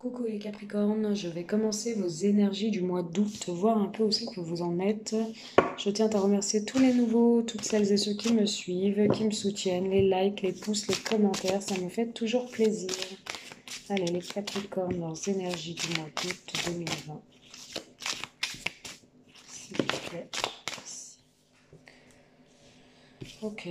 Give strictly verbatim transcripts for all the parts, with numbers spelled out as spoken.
Coucou les Capricornes, je vais commencer vos énergies du mois d'août, voir un peu aussi que vous en êtes. Je tiens à remercier tous les nouveaux, toutes celles et ceux qui me suivent, qui me soutiennent, les likes, les pouces, les commentaires, ça me fait toujours plaisir. Allez les Capricornes, leurs énergies du mois d'août deux mille vingt. S'il vous plaît. Merci. Ok.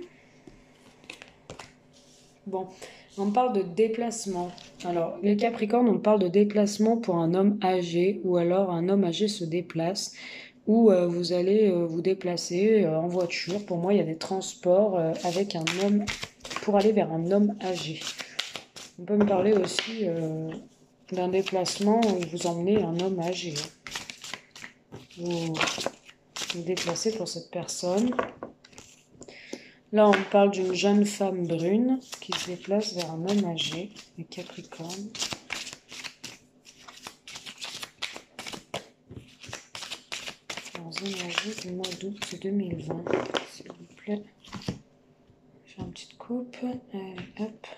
Bon, on parle de déplacement. Alors, les Capricornes, on parle de déplacement pour un homme âgé, ou alors un homme âgé se déplace, ou euh, vous allez euh, vous déplacer euh, en voiture. Pour moi, il y a des transports euh, avec un homme, pour aller vers un homme âgé. On peut me parler aussi euh, d'un déplacement où vous emmenez un homme âgé. Vous vous déplacez pour cette personne. Là, on parle d'une jeune femme brune qui se déplace vers un homme âgé, les Capricornes. Énergie du mois d'août deux mille vingt, s'il vous plaît. Je fais une petite coupe. Allez, hop.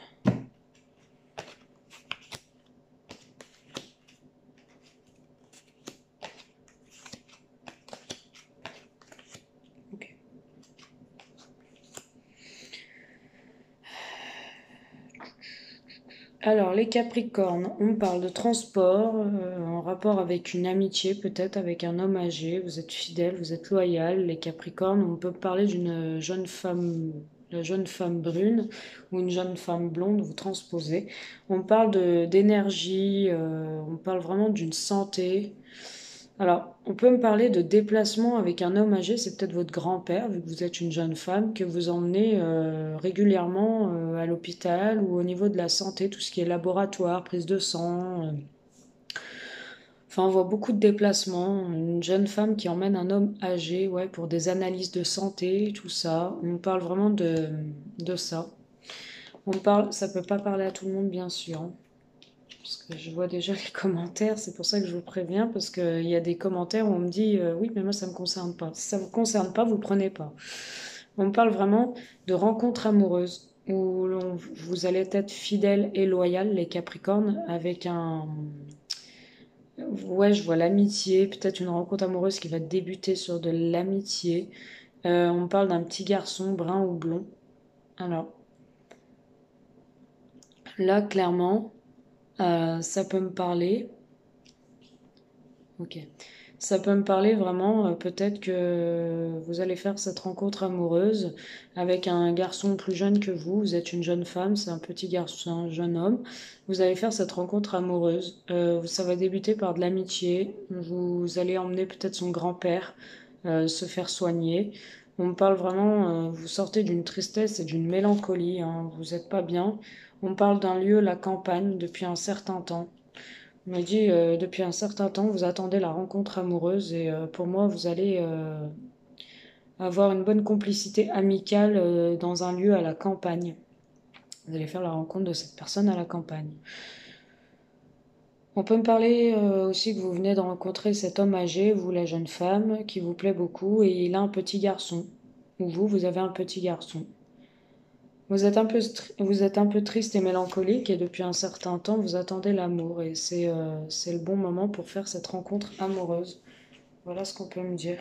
Ok. Alors, les Capricornes, on parle de transport euh, en rapport avec une amitié, peut-être avec un homme âgé. Vous êtes fidèle, vous êtes loyal. Les Capricornes, on peut parler d'une jeune femme, la jeune femme brune ou une jeune femme blonde, vous transposez. On parle de d'énergie, euh, on parle vraiment d'une santé. Alors, on peut me parler de déplacement avec un homme âgé, c'est peut-être votre grand-père, vu que vous êtes une jeune femme, que vous emmenez euh, régulièrement euh, à l'hôpital ou au niveau de la santé, tout ce qui est laboratoire, prise de sang. euh. Enfin, on voit beaucoup de déplacements. Une jeune femme qui emmène un homme âgé, ouais, pour des analyses de santé, tout ça. On parle vraiment de, de ça. On parle, ça peut pas parler à tout le monde, bien sûr, hein. Parce que je vois déjà les commentaires, c'est pour ça que je vous préviens, parce qu'il y a des commentaires où on me dit euh, oui, mais moi ça ne me concerne pas. Si ça ne vous concerne pas, vous ne prenez pas. On parle vraiment de rencontres amoureuses, où l'on- vous allez être fidèle et loyal, les Capricornes, avec un... Ouais, je vois l'amitié, peut-être une rencontre amoureuse qui va débuter sur de l'amitié. Euh, on parle d'un petit garçon brun ou blond. Alors, là, clairement, euh, ça peut me parler. Ok. Ça peut me parler vraiment, euh, peut-être que vous allez faire cette rencontre amoureuse avec un garçon plus jeune que vous. Vous êtes une jeune femme, c'est un petit garçon, un jeune homme. Vous allez faire cette rencontre amoureuse. Euh, ça va débuter par de l'amitié. Vous allez emmener peut-être son grand-père euh, se faire soigner. On me parle vraiment, euh, vous sortez d'une tristesse et d'une mélancolie, hein, vous n'êtes pas bien. On parle d'un lieu, la campagne, depuis un certain temps. On m'a dit, euh, depuis un certain temps, vous attendez la rencontre amoureuse et euh, pour moi, vous allez euh, avoir une bonne complicité amicale euh, dans un lieu à la campagne. Vous allez faire la rencontre de cette personne à la campagne. On peut me parler euh, aussi que vous venez de rencontrer cet homme âgé, vous la jeune femme, qui vous plaît beaucoup et il a un petit garçon. Ou vous, vous avez un petit garçon. Vous êtes un peu, vous êtes un peu triste et mélancolique et depuis un certain temps, vous attendez l'amour et c'est euh, c'est le bon moment pour faire cette rencontre amoureuse. Voilà ce qu'on peut me dire.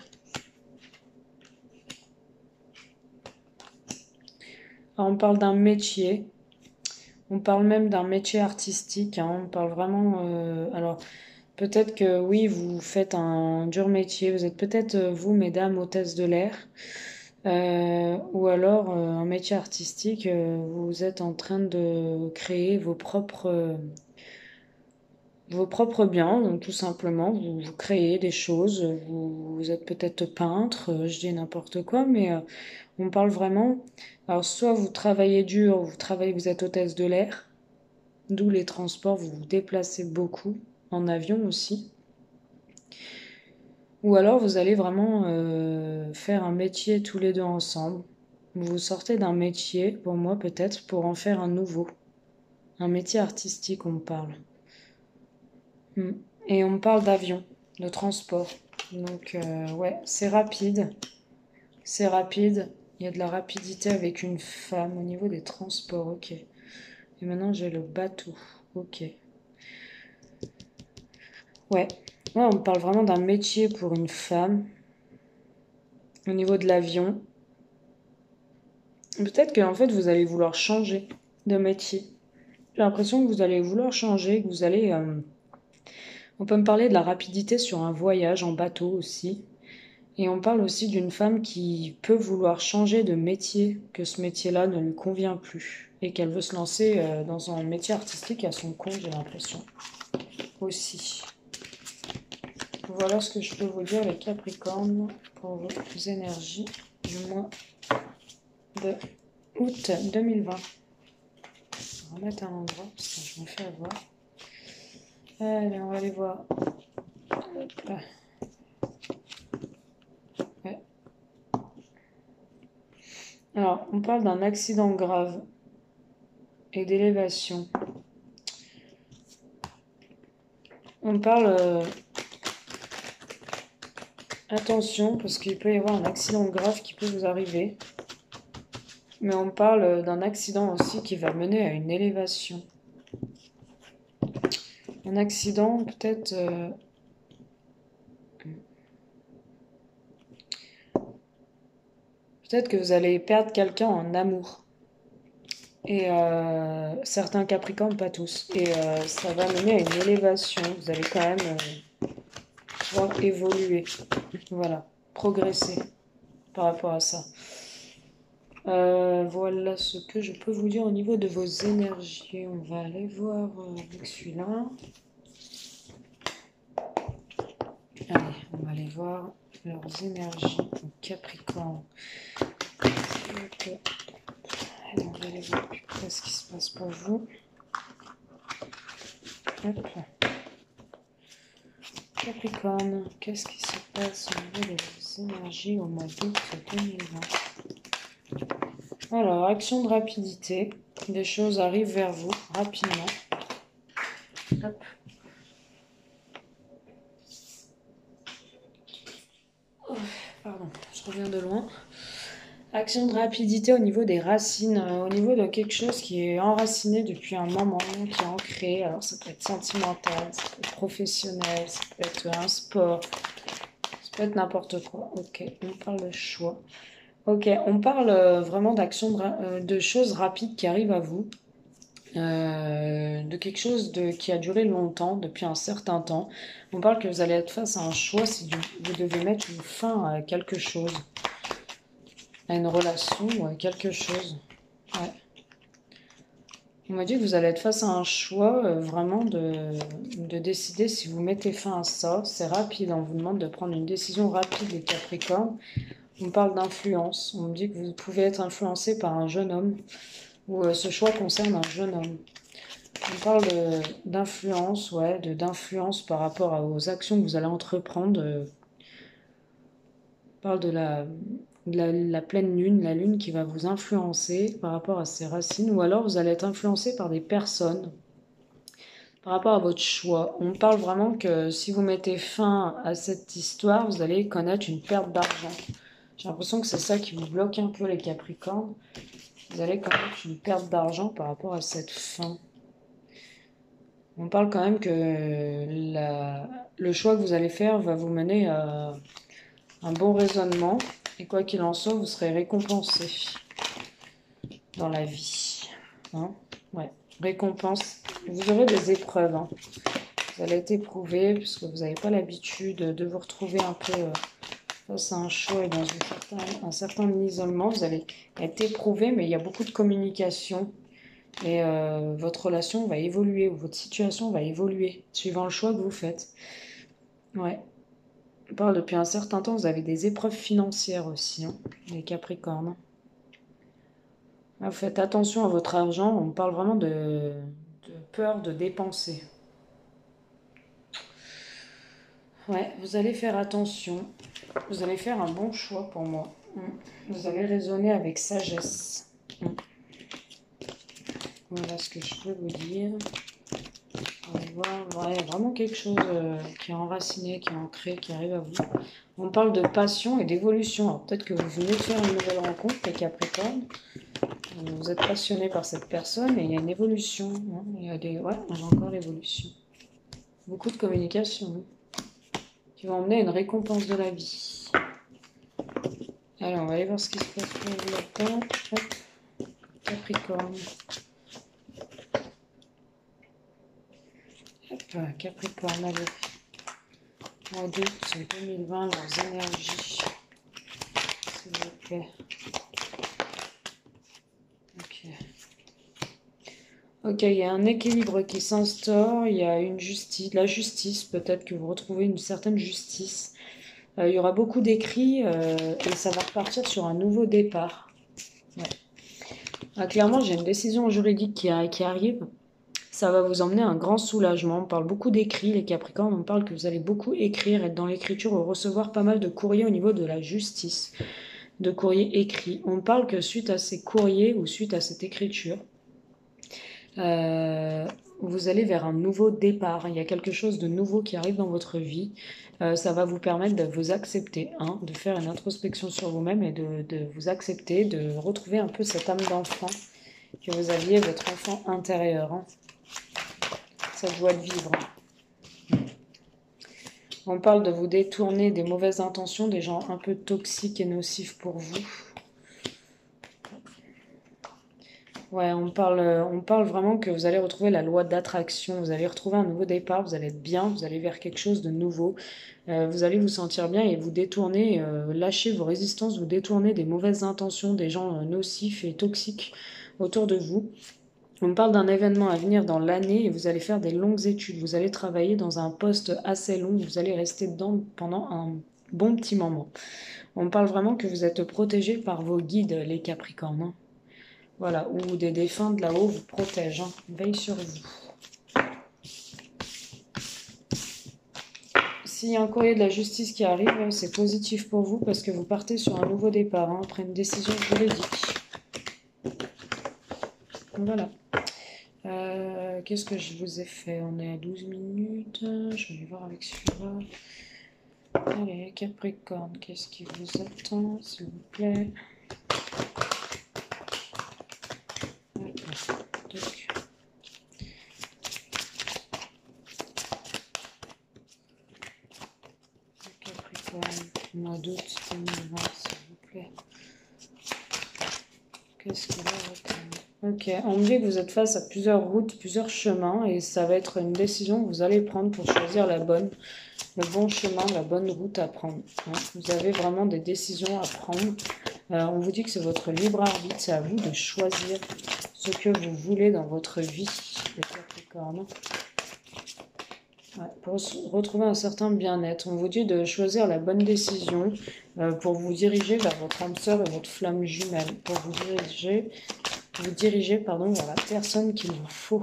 Alors, on parle d'un métier, on parle même d'un métier artistique, hein, on parle vraiment... euh, alors, peut-être que oui, vous faites un dur métier, vous êtes peut-être, euh, vous, mesdames, hôtesses de l'air, euh, ou alors euh, un métier artistique, euh, vous êtes en train de créer vos propres... euh, vos propres biens, donc tout simplement, vous, vous créez des choses, vous, vous êtes peut-être peintre, euh, je dis n'importe quoi, mais euh, on parle vraiment. Alors, soit vous travaillez dur, vous travaillez, vous êtes hôtesse de l'air, d'où les transports, vous vous déplacez beaucoup, en avion aussi. Ou alors vous allez vraiment euh, faire un métier tous les deux ensemble. Vous sortez d'un métier, pour moi peut-être, pour en faire un nouveau. Un métier artistique, on me parle. Hmm. Et on me parle d'avion, de transport. Donc, euh, ouais, c'est rapide. C'est rapide. Il y a de la rapidité avec une femme au niveau des transports, ok. Et maintenant, j'ai le bateau, ok. Ouais. Ouais, on parle vraiment d'un métier pour une femme. Au niveau de l'avion. Peut-être qu'en fait, vous allez vouloir changer de métier. J'ai l'impression que vous allez vouloir changer, que vous allez... euh, On peut me parler de la rapidité sur un voyage en bateau aussi. Et on parle aussi d'une femme qui peut vouloir changer de métier, que ce métier-là ne lui convient plus. Et qu'elle veut se lancer euh, dans un métier artistique à son compte, j'ai l'impression. Aussi. Voilà ce que je peux vous dire, les Capricornes, pour vos énergies du mois de août deux mille vingt. On va remettre à l'endroit parce que je me fais avoir. Allez, on va aller voir. Hop là. Ouais. Alors, on parle d'un accident grave et d'élévation. On parle... euh, attention, parce qu'il peut y avoir un accident grave qui peut vous arriver. Mais on parle d'un accident aussi qui va mener à une élévation. Un accident peut-être... euh, peut-être que vous allez perdre quelqu'un en amour. Et euh, certains Capricornes, pas tous. Et euh, ça va mener à une élévation. Vous allez quand même euh, pouvoir évoluer. Voilà, progresser par rapport à ça. Euh, voilà ce que je peux vous dire au niveau de vos énergies. On va aller voir euh, avec celui-là. Allez, on va aller voir leurs énergies au Capricorne. Donc, allez, on va aller voir plus près ce qui se passe pour vous. Hop. Capricorne, qu'est-ce qui se passe au niveau de vos énergies au mois d'août deux mille vingt? Alors, action de rapidité. Des choses arrivent vers vous rapidement. Hop. Oh, pardon, je reviens de loin. Action de rapidité au niveau des racines, euh, au niveau de quelque chose qui est enraciné depuis un moment, qui est ancré. Alors, ça peut être sentimental, ça peut être professionnel, ça peut être un sport, ça peut être n'importe quoi. Ok, on parle de choix. Ok, on parle euh, vraiment d'actions, de, euh, de choses rapides qui arrivent à vous. Euh, de quelque chose de, qui a duré longtemps, depuis un certain temps. On parle que vous allez être face à un choix si du- vous devez mettre une fin à quelque chose, à une relation ou à quelque chose. Ouais. On m'a dit que vous allez être face à un choix euh, vraiment de, de décider si vous mettez fin à ça. C'est rapide, on vous demande de prendre une décision rapide, les Capricornes. On parle d'influence. On me dit que vous pouvez être influencé par un jeune homme ou euh, ce choix concerne un jeune homme. On parle d'influence, ouais, de d'influence par rapport à- aux actions que vous allez entreprendre. euh, On parle de la, de la, la pleine lune, la lune qui va vous influencer par rapport à ses racines, ou alors vous allez être influencé par des personnes par rapport à votre choix. On parle vraiment que si vous mettez fin à cette histoire, vous allez connaître une perte d'argent. J'ai l'impression que c'est ça qui vous bloque un peu les Capricornes. Vous allez connaître une perte d'argent par rapport à cette fin. On parle quand même que la- le choix que vous allez faire va vous mener à un bon raisonnement. Et quoi qu'il en soit, vous serez récompensé dans la vie. Hein, ouais, récompense. Vous aurez des épreuves. Hein. Vous allez être éprouvé puisque vous n'avez pas l'habitude de vous retrouver un peu euh, face à un choix et dans une certain- un certain isolement. Vous allez être éprouvé, mais il y a beaucoup de communication. Et euh, votre relation va évoluer ou votre situation va évoluer suivant le choix que vous faites. Ouais. On parle depuis un certain temps, vous avez des épreuves financières aussi, hein, les Capricornes. Là, vous faites attention à votre argent, on parle vraiment de, de peur de dépenser. Ouais, vous allez faire attention. Vous allez faire un bon choix pour moi. Mm. Vous allez raisonner avec sagesse. Mm. Voilà ce que je peux vous dire. On va voir, ouais, vraiment quelque chose euh, qui est enraciné, qui est ancré, qui arrive à vous. On parle de passion et d'évolution. Alors peut-être que vous venez de faire une nouvelle rencontre, les Capricornes. Vous êtes passionné par cette personne et il y a une évolution. Hein. Il y a des... Ouais, on a encore l'évolution. Beaucoup de communication qui va emmener une récompense de la vie. Alors, on va aller voir ce qui se passe pour vous là-dedans. Hop, Capricorne. Hop, Capricorne, allez. Mois d'août deux mille vingt, leurs énergies. S'il vous plaît. Ok. Ok, il y a un équilibre qui s'instaure, il y a une justice, la justice, peut-être que vous retrouvez une certaine justice. Euh, il y aura beaucoup d'écrits euh, et ça va repartir sur un nouveau départ. Ouais. Ah, clairement, j'ai une décision juridique qui, a, qui arrive. Ça va vous emmener un grand soulagement. On parle beaucoup d'écrits, les Capricornes. On parle que vous allez beaucoup écrire, être dans l'écriture ou recevoir pas mal de courriers au niveau de la justice, de courriers écrits. On parle que suite à ces courriers ou suite à cette écriture, euh, vous allez vers un nouveau départ. Il y a quelque chose de nouveau qui arrive dans votre vie. Euh, ça va vous permettre de vous accepter, hein, de faire une introspection sur vous-même et de, de vous accepter, de retrouver un peu cette âme d'enfant que vous aviez, votre enfant intérieur. Hein. Cette joie de vivre. On parle de vous détourner des mauvaises intentions, des gens un peu toxiques et nocifs pour vous. Ouais, on parle, on parle vraiment que vous allez retrouver la loi d'attraction, vous allez retrouver un nouveau départ, vous allez être bien, vous allez vers quelque chose de nouveau, euh, vous allez vous sentir bien et vous détourner, euh, lâcher vos résistances, vous détourner des mauvaises intentions, des gens euh, nocifs et toxiques autour de vous. On parle d'un événement à venir dans l'année et vous allez faire des longues études, vous allez travailler dans un poste assez long, vous allez rester dedans pendant un bon petit moment. On parle vraiment que vous êtes protégé par vos guides, les Capricornes. Hein. Voilà, ou des défunts de là-haut vous protègent, hein. Veille sur vous. S'il y a un courrier de la justice qui arrive, c'est positif pour vous parce que vous partez sur un nouveau départ, hein, après une décision juridique. Voilà. Euh, Qu'est-ce que je vous ai fait? On est à douze minutes. Je vais aller voir avec celui-là. Allez, Capricorne, qu'est-ce qui vous attend, s'il vous plaît? Mois d'août deux mille vingt, s'il vous plaît. Qu'est-ce qu'il a? Ok, on me dit que vous êtes face à plusieurs routes, plusieurs chemins, et ça va être une décision que vous allez prendre pour choisir la bonne, le bon chemin, la bonne route à prendre. Hein. Vous avez vraiment des décisions à prendre. Euh, on vous dit que c'est votre libre arbitre, c'est à vous de choisir ce que vous voulez dans votre vie, les Capricornes. Ouais, pour retrouver un certain bien-être. On vous dit de choisir la bonne décision euh, pour vous diriger vers votre âme sœur et votre flamme jumelle. Pour vous diriger, vous diriger pardon, vers la personne qu'il vous faut.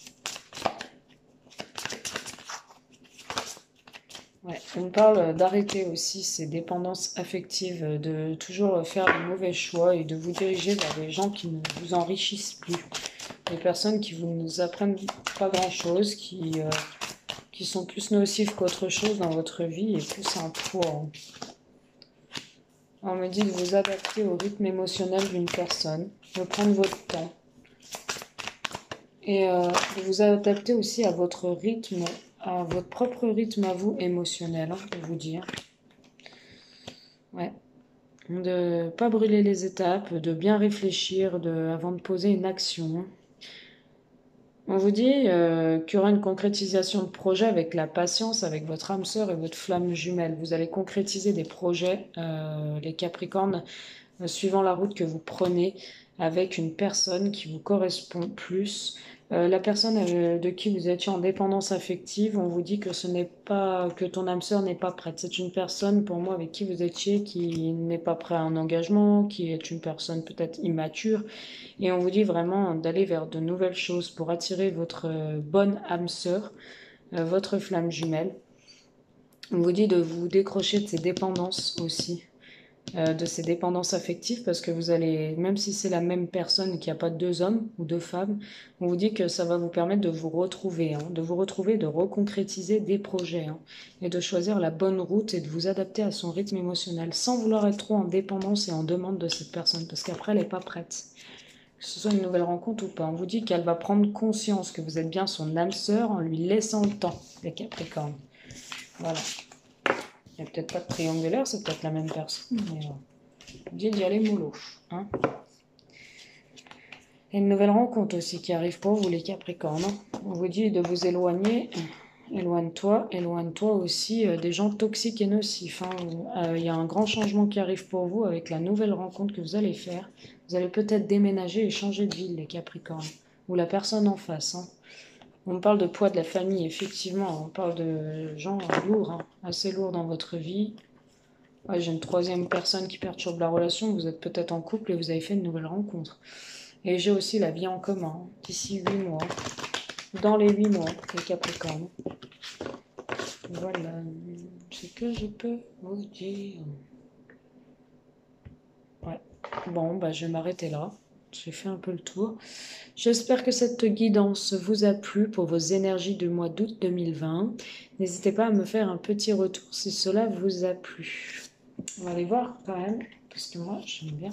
Ouais, on parle d'arrêter aussi ces dépendances affectives, de toujours faire de mauvais choix et de vous diriger vers des gens qui ne vous enrichissent plus. Des personnes qui vous nous apprennent pas grand-chose, qui... Euh, qui sont plus nocifs qu'autre chose dans votre vie et plus un poids. On me dit de vous adapter au rythme émotionnel d'une personne, de prendre votre temps et euh, de vous adapter aussi à votre rythme, à votre propre rythme à vous émotionnel, hein, je vous dire. Ouais. De ne pas brûler les étapes, de bien réfléchir de, avant de poser une action. On vous dit euh, qu'il y aura une concrétisation de projet avec la patience, avec votre âme sœur et votre flamme jumelle. Vous allez concrétiser des projets, euh, les Capricornes, euh, suivant la route que vous prenez, avec une personne qui vous correspond plus. Euh, la personne euh, de qui vous étiez en dépendance affective, on vous dit que ce n'est pas que ton âme sœur n'est pas prête. C'est une personne, pour moi, avec qui vous étiez, qui n'est pas prêt à un engagement, qui est une personne peut-être immature. Et on vous dit vraiment d'aller vers de nouvelles choses pour attirer votre euh, bonne âme sœur, euh, votre flamme jumelle. On vous dit de vous décrocher de ces dépendances aussi. Euh, de ces dépendances affectives parce que vous allez, même si c'est la même personne et qu'il n'y a pas deux hommes ou deux femmes, on vous dit que ça va vous permettre de vous retrouver, hein, de vous retrouver, de reconcrétiser des projets hein, et de choisir la bonne route et de vous adapter à son rythme émotionnel sans vouloir être trop en dépendance et en demande de cette personne parce qu'après elle n'est pas prête. que ce soit une nouvelle rencontre ou pas. On vous dit qu'elle va prendre conscience que vous êtes bien son âme sœur en lui laissant le temps, les Capricornes. Voilà. Il n'y a peut-être pas de triangulaire, c'est peut-être la même personne, mais euh, on dit d'y aller mollo. Hein. Et une nouvelle rencontre aussi qui arrive pour vous, les Capricornes. Hein. On vous dit de vous éloigner. Éloigne-toi, éloigne-toi aussi euh, des gens toxiques et nocifs. Il hein. euh, y a un grand changement qui arrive pour vous avec la nouvelle rencontre que vous allez faire. Vous allez peut-être déménager et changer de ville, les Capricornes. Ou la personne en face. Hein. On parle de poids de la famille, effectivement. On parle de gens lourds, hein, assez lourds dans votre vie. Ouais, j'ai une troisième personne qui perturbe la relation. Vous êtes peut-être en couple et vous avez fait une nouvelle rencontre. Et j'ai aussi la vie en commun, d'ici huit mois. Dans les huit mois, les Capricornes. Voilà ce que je peux vous dire. Ouais. Bon, bah, je vais m'arrêter là. J'ai fait un peu le tour. J'espère que cette guidance vous a plu pour vos énergies du mois d'août deux mille vingt. N'hésitez pas à me faire un petit retour si cela vous a plu. On va aller voir quand même, parce que moi, j'aime bien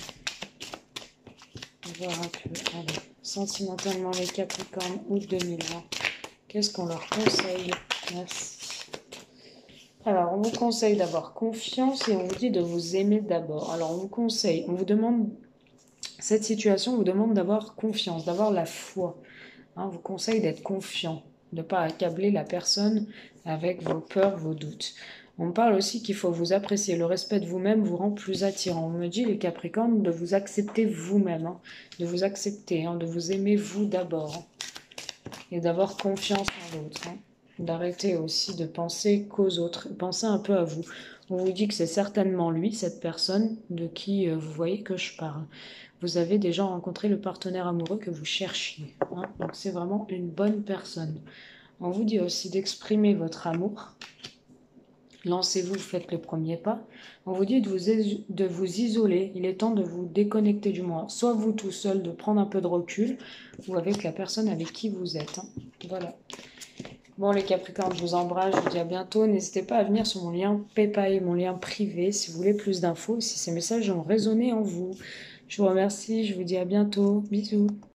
voir un peu. Allez, sentimentalement, les Capricornes, août deux mille vingt. Qu'est-ce qu'on leur conseille? Merci. Alors, on vous conseille d'avoir confiance et on vous dit de vous aimer d'abord. Alors, on vous conseille, on vous demande, cette situation vous demande d'avoir confiance, d'avoir la foi. Hein, on vous conseille d'être confiant, de ne pas accabler la personne avec vos peurs, vos doutes. On parle aussi qu'il faut vous apprécier. Le respect de vous-même vous rend plus attirant. On me dit, les Capricornes, de vous accepter vous-même, hein, de vous accepter, hein, de vous aimer vous d'abord hein, et d'avoir confiance en l'autre. Hein. D'arrêter aussi de penser qu'aux autres, pensez un peu à vous. On vous dit que c'est certainement lui, cette personne de qui euh, vous voyez que je parle. Vous avez déjà rencontré le partenaire amoureux que vous cherchiez. Hein, donc c'est vraiment une bonne personne. On vous dit aussi d'exprimer votre amour. Lancez-vous, faites le premier pas. On vous dit de vous, de vous isoler. Il est temps de vous déconnecter du monde. Soit vous tout seul, de prendre un peu de recul, ou avec la personne avec qui vous êtes. Hein. Voilà. Bon les Capricornes, je vous embrasse, je vous dis à bientôt. N'hésitez pas à venir sur mon lien PayPal, mon lien privé, si vous voulez plus d'infos, si ces messages ont résonné en vous. Je vous remercie, je vous dis à bientôt. Bisous.